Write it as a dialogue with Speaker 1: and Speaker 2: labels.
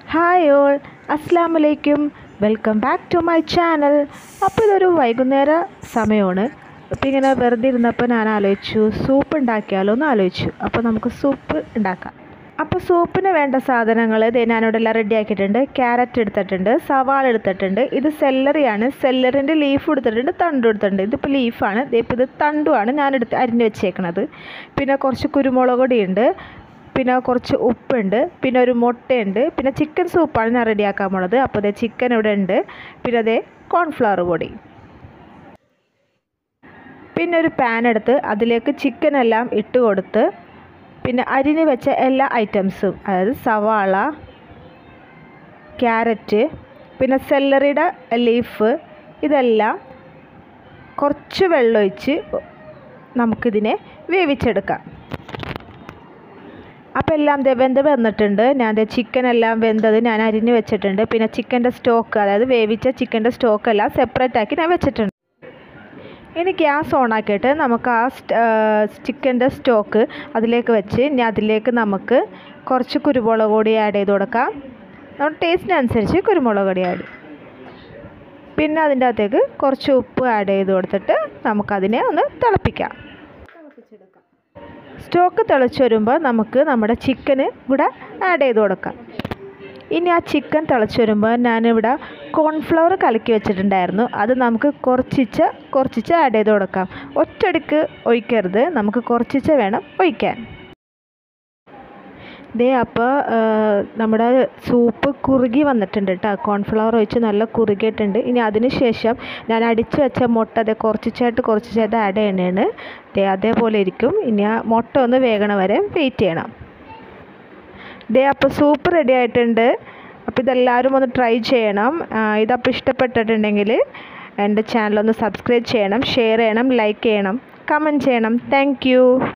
Speaker 1: Hi all, അസ്സാം വലൈക്കും. Welcome back to my channel. അപ്പോൾ ഇതൊരു വൈകുന്നേര സമയമാണ്. അപ്പോൾ ഇങ്ങനെ വെറുതെ ഇരുന്നപ്പോൾ ഞാൻ ആലോചിച്ചു സൂപ്പ് ഉണ്ടാക്കിയാലോ എന്ന് ആലോചിച്ചു. അപ്പോൾ നമുക്ക് സൂപ്പ് ഉണ്ടാക്കാം. അപ്പോൾ സൂപ്പിന് വേണ്ട സാധനങ്ങൾ ഞാനിവിടെ എല്ലാം റെഡി ആക്കിയിട്ടുണ്ട്. ക്യാരറ്റ് എടുത്തിട്ടുണ്ട്, സവാള എടുത്തിട്ടുണ്ട്, ഇത് സെല്ലറിയാണ്. സെല്ലറിൻ്റെ ലീഫ് എടുത്തിട്ടുണ്ട്, തണ്ട് എടുത്തിട്ടുണ്ട്. ഇതിപ്പോൾ ലീഫാണ്, ഇപ്പോൾ ഇത് തണ്ടുമാണ് ഞാൻ അരിഞ്ഞ് വെച്ചേക്കണത്. പിന്നെ കുറച്ച് കുരുമുളക് പൊടിയുണ്ട്, പിന്നെ കുറച്ച് ഉപ്പുണ്ട്, പിന്നെ ഒരു മുട്ടയുണ്ട്, പിന്നെ ചിക്കൻ സൂപ്പാണ് ഞാൻ റെഡിയാക്കാൻ പോണത്. അപ്പോൾ അതേ ചിക്കൻ ഇവിടെ ഉണ്ട്, പിന്നെ അതേ കോൺഫ്ലവർ പൊടി. പിന്നെ ഒരു പാൻ എടുത്ത് അതിലേക്ക് ചിക്കൻ എല്ലാം ഇട്ട് കൊടുത്ത് പിന്നെ അരിഞ്ഞ് വെച്ച എല്ലാ ഐറ്റംസും, അതായത് സവാള, ക്യാരറ്റ്, പിന്നെ സെല്ലറിയുടെ ലീഫ്, ഇതെല്ലാം കുറച്ച് വെള്ളമൊഴിച്ച് നമുക്കിതിനെ വേവിച്ചെടുക്കാം. അപ്പോൾ എല്ലാം വെന്ത് വന്നിട്ടുണ്ട്. ഞാൻ ചിക്കൻ എല്ലാം വെന്തത് ഞാൻ അരിഞ്ഞ് വെച്ചിട്ടുണ്ട്. പിന്നെ ചിക്കൻ്റെ സ്റ്റോക്ക്, അതായത് വേവിച്ച ചിക്കൻ്റെ സ്റ്റോക്കെല്ലാം സെപ്പറേറ്റ് ആക്കി ഞാൻ വെച്ചിട്ടുണ്ട്. ഇനി ഗ്യാസ് ഓണാക്കിയിട്ട് നമുക്ക് ആ ചിക്കൻ്റെ സ്റ്റോക്ക് അതിലേക്ക് വെച്ച് ഇനി അതിലേക്ക് നമുക്ക് കുറച്ച് കുരുമുളക് പൊടി ആഡ് ചെയ്ത് കൊടുക്കാം. നമ്മുടെ ടേസ്റ്റിനനുസരിച്ച് കുരുമുളക് പൊടി ആഡ്. പിന്നെ അതിൻ്റെ അകത്തേക്ക് കുറച്ച് ഉപ്പ് ആഡ് ചെയ്ത് കൊടുത്തിട്ട് നമുക്കതിനെ ഒന്ന് തിളപ്പിക്കാം. സ്റ്റോക്ക് തിളച്ച് വരുമ്പോൾ നമുക്ക് നമ്മുടെ ചിക്കന് ഇവിടെ ആഡ് ചെയ്ത് കൊടുക്കാം. ഇനി ആ ചിക്കൻ തിളച്ച് വരുമ്പോൾ ഞാനിവിടെ കോൺഫ്ലവർ കലക്കി വെച്ചിട്ടുണ്ടായിരുന്നു. അത് നമുക്ക് കുറച്ചിച്ച് ആഡ് ചെയ്ത് കൊടുക്കാം. ഒറ്റയടിക്ക് ഒഴിക്കരുത്, നമുക്ക് കുറച്ചിച്ച് വേണം ഒഴിക്കാൻ. അപ്പോൾ നമ്മുടെ സൂപ്പ് കുറുകി വന്നിട്ടുണ്ട് കേട്ടോ. കോൺഫ്ലവർ ഒഴിച്ച് നല്ല കുറുകിയിട്ടുണ്ട്. ഇനി അതിന് ശേഷം ഞാൻ അടിച്ച് വെച്ച മുട്ട കുറച്ചിച്ചായിട്ട് ആഡ് ചെയ്യണതാണ്. അതേപോലെ ഇരിക്കും. ഇനി ആ മുട്ട ഒന്ന് വേഗണ വരെ വെയിറ്റ് ചെയ്യണം. അപ്പോൾ സൂപ്പ് റെഡി ആയിട്ടുണ്ട്. അപ്പോൾ ഇതെല്ലാവരും ഒന്ന് ട്രൈ ചെയ്യണം. ഇതപ്പോൾ ഇഷ്ടപ്പെട്ടിട്ടുണ്ടെങ്കിൽ എൻ്റെ ചാനലൊന്ന് സബ്സ്ക്രൈബ് ചെയ്യണം, ഷെയർ ചെയ്യണം, ലൈക്ക് ചെയ്യണം, കമൻറ്റ് ചെയ്യണം. താങ്ക്